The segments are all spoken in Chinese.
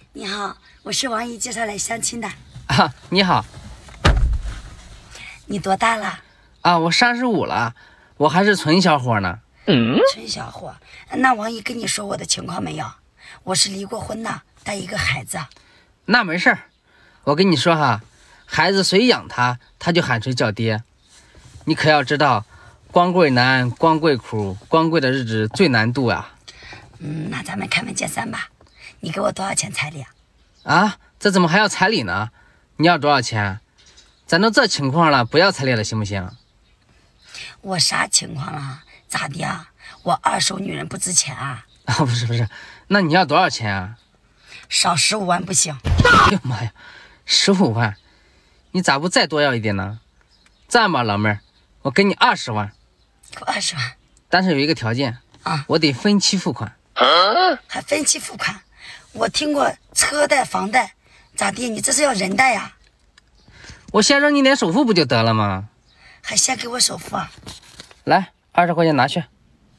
你好，我是王姨介绍来相亲的。 啊，你好。 你多大了？ 啊，我35了，我还是纯小伙呢。 纯小伙，那王姨跟你说我的情况没有？我是离过婚的，带一个孩子。 那没事儿，我跟你说哈，孩子谁养他，他就喊谁叫爹。你可要知道，光棍难，光棍苦，光棍的日子最难度啊。 那咱们开门见山吧。你给我多少钱彩礼啊？ 啊，这怎么还要彩礼呢？你要多少钱？咱都这情况了，不要彩礼了，行不行？ 我啥情况了？咋的啊？我二手女人不值钱啊？ 啊，不是，那你要多少钱啊？ 少15万不行。 哎呀妈呀，15万，你咋不再多要一点呢？这样吧，老妹儿，我给你20万。 给我20万。 但是有一个条件啊， 我得分期付款。 还分期付款？我听过车贷、房贷，咋地？你这是要人贷呀？ 我先扔你点首付不就得了吗？ 还先给我首付啊？ 来，20块钱拿去。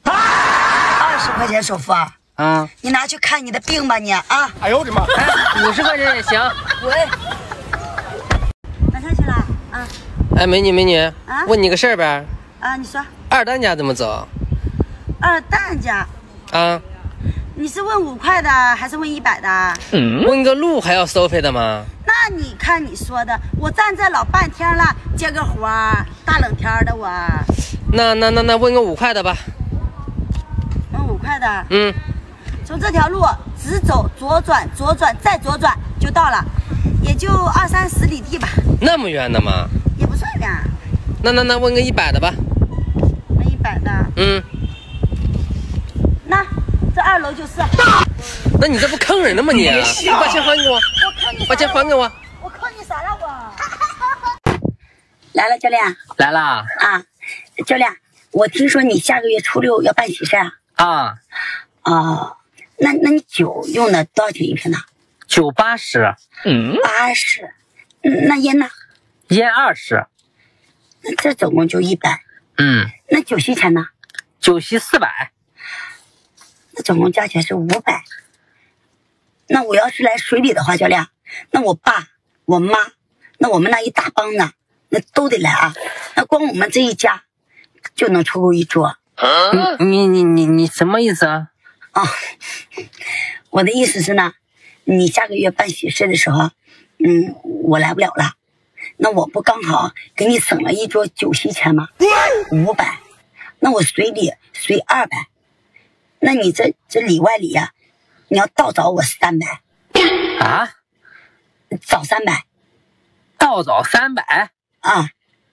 20块钱首付啊？ 啊， 你拿去看你的病吧你啊！ 哎呦我的妈 ！50块钱也行。 滚！马上去了啊？ 哎，美女， 啊， 问你个事儿呗。 啊，你说。 二蛋家怎么走？ 二蛋家？ 啊。 你是问5块的还是问100的？ 问个路还要收费的吗？ 那你看你说的，我站这老半天了，接个活儿，大冷天的我。 那问个5块的吧。 问5块的。从这条路直走，左转再左转就到了，也就20-30里地吧。 那么远的吗？ 也不算远。 那问个100的吧。 问100的。那这2楼就是。 那你这不坑人了吗你？把钱还给我！把钱还给我！ 我坑你啥了我？来了，教练。 来啦！ 啊，教练，我听说你下个月初6要办喜事啊？ 啊。 哦，那你酒用的多少钱一瓶呢？ 酒80。 80。那烟呢？ 烟20。 那这总共就100。那酒席钱呢？ 酒席400。 那总共加起来是500。那我要是来水里的话，教练，那我爸、我妈，那我们那一大帮子，那都得来啊。那光我们这一家就能凑够一桌。 你什么意思啊？ 啊，我的意思是呢，你下个月办喜事的时候，我来不了了，那我不刚好给你省了一桌酒席钱吗？500，那我随礼随200，那你这里外里呀，你要倒找我300。 啊？ 找300。 倒找300？ 啊。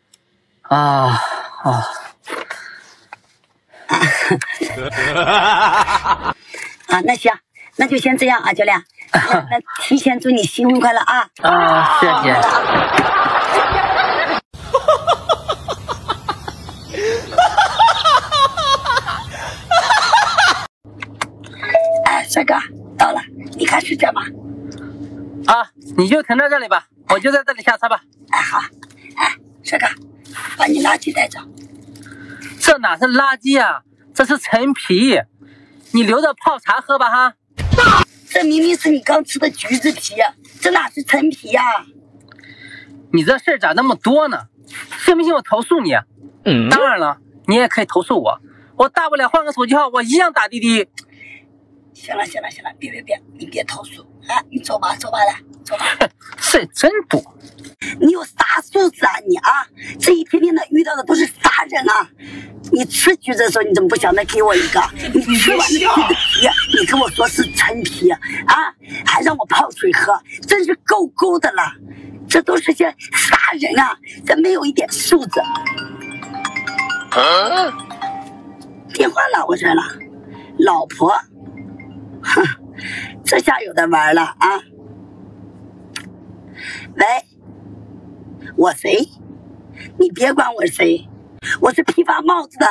那行，那就先这样啊，教练。那提前祝你新婚快乐啊！ 谢谢。 哎，帅哥，到了，你看是这吗？ 啊，你就停在这里吧，我就在这里下车吧。 哎，好。哎，帅哥，把你垃圾带走。 这哪是垃圾啊，这是陈皮，你留着泡茶喝吧哈。 这明明是你刚吃的橘子皮，这哪是陈皮呀？ 你这事儿咋那么多呢？信不信我投诉你？当然了，你也可以投诉我，我大不了换个手机号，我一样打滴滴。 行了，别，你别投诉啊！你走吧，来，走吧。 事真多。 你有啥素质啊你啊？这一天天的遇到的都是啥人啊？你吃橘子的时候你怎么不想再给我一个？你吃完的橘子皮，你跟我说是陈皮啊？还让我泡水喝，真是够的了。这都是些啥人啊？这没有一点素质。电话落我这儿了，老婆。哼，这下有的玩了啊！喂，我谁？你别管我谁，我是批发帽子的，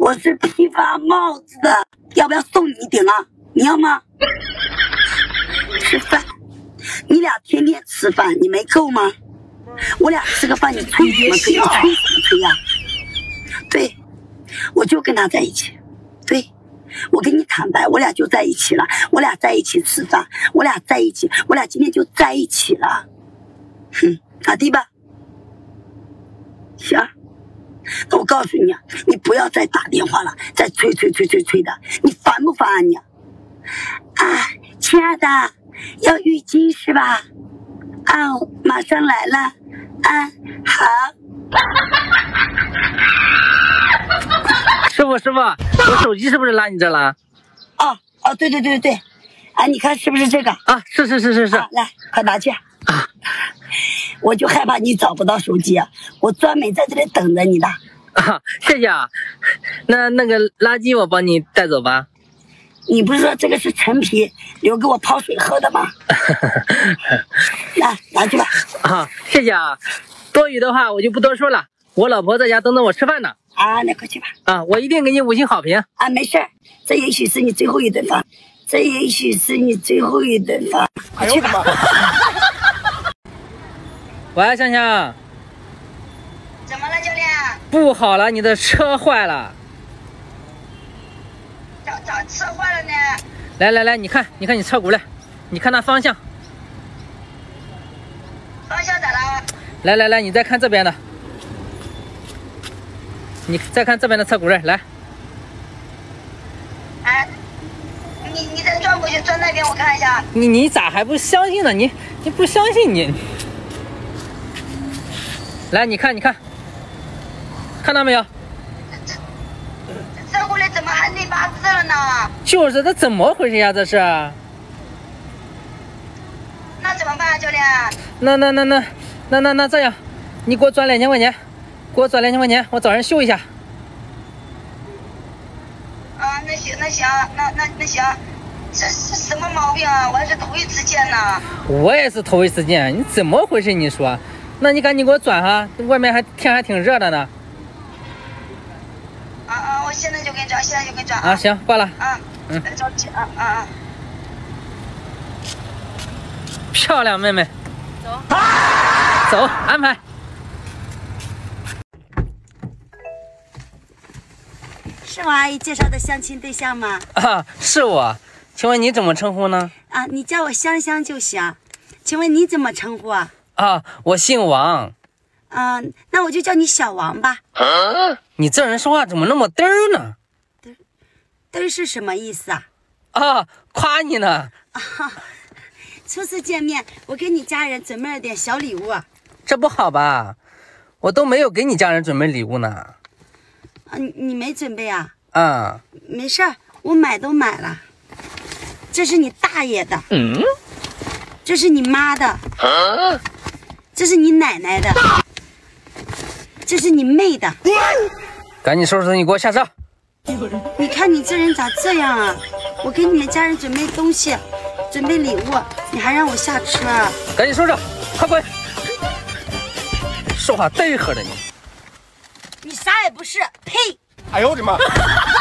要不要送你一顶啊？你要吗？吃饭，你俩天天吃饭，你没够吗？我俩吃个饭，你吹什么吹？吹呀？对，我就跟他在一起。对， 我跟你坦白，我俩就在一起了，我俩在一起吃饭，我俩在一起，我俩今天就在一起了。哼，咋地吧？行，那我告诉你，你不要再打电话了，再催的，你烦不烦啊你？啊，亲爱的，要浴巾是吧？啊，马上来了。啊，好。 师傅，我手机是不是落你这了？ 哦，对，哎，你看是不是这个？ 啊，是。 啊，来，快拿去。 啊， 我就害怕你找不到手机啊，我专门在这里等着你的。 啊，谢谢啊。那个垃圾我帮你带走吧。 你不是说这个是陈皮留给我泡水喝的吗？来，拿去吧。 啊，谢谢啊。多余的话我就不多说了，我老婆在家等着我吃饭呢。 啊，那快去吧。 啊，我一定给你5星好评。 啊，没事儿，这也许是你最后一顿饭，快去吧。 喂，香香。 怎么了，教练？ 不好了，你的车坏了。 咋车坏了呢？ 来，你看你车轱辘，你看那方向。 方向咋了？ 来，你再看这边的。你再看这边的车轱辘，来。 哎，你再转过去，转那边我看一下。 你咋还不相信呢？你不相信你？来，你看，看到没有？ 这轱辘怎么还内八字了呢？ 就是这怎么回事呀？这是？ 那怎么办啊，教练？ 那这样，你给我转2000块钱，我找人修一下。 啊，那行，那行，这是什么毛病啊？我还是头一次见呢。 我也是头一次见，你怎么回事？你说？那你赶紧给我转哈，外面天还挺热的呢。 我现在就给你转， 啊，行，挂了。 别着急啊。 漂亮，妹妹。走，安排。 是我阿姨介绍的相亲对象吗？ 啊，是我。请问你怎么称呼呢？ 啊，你叫我香香就行。请问你怎么称呼啊？ 啊，我姓王。 那我就叫你小王吧。 你这人说话怎么那么嘚儿呢？ 嘚儿是什么意思啊？ 啊，夸你呢。 初次见面，我给你家人准备了点小礼物。 这不好吧？我都没有给你家人准备礼物呢。 你没准备啊？ 啊， 没事儿，我买都买了。这是你大爷的，这是你妈的，这是你奶奶的，这是你妹的。 赶紧收拾东西，给我下车。 你看你这人咋这样啊？我给你们家人准备东西，准备礼物，你还让我下车啊？ 赶紧收拾，快滚！说话嘚呵的你。 你啥也不是，呸！ 哎呦我的妈！